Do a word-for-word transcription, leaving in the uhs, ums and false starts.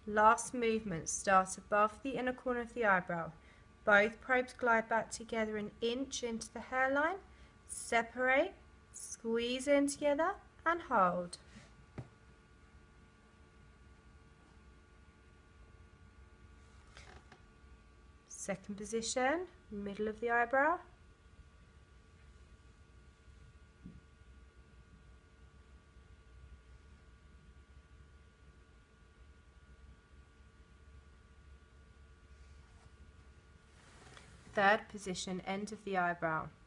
Last movement, start above the inner corner of the eyebrow. Both probes glide back together an inch into the hairline. Separate, squeeze in together and hold. Second position, middle of the eyebrow. Third position, end of the eyebrow.